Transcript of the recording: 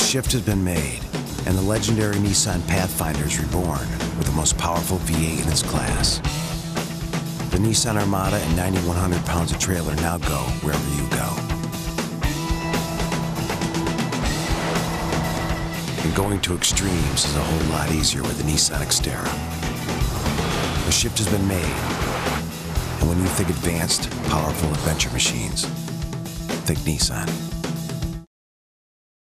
shift has been made, and the legendary Nissan Pathfinder is reborn with the most powerful V8 in its class. The Nissan Armada and 9,100 pounds of trailer now go wherever you go. And going to extremes is a whole lot easier with the Nissan Xterra. The shift has been made, and when you think advanced, powerful adventure machines, think Nissan.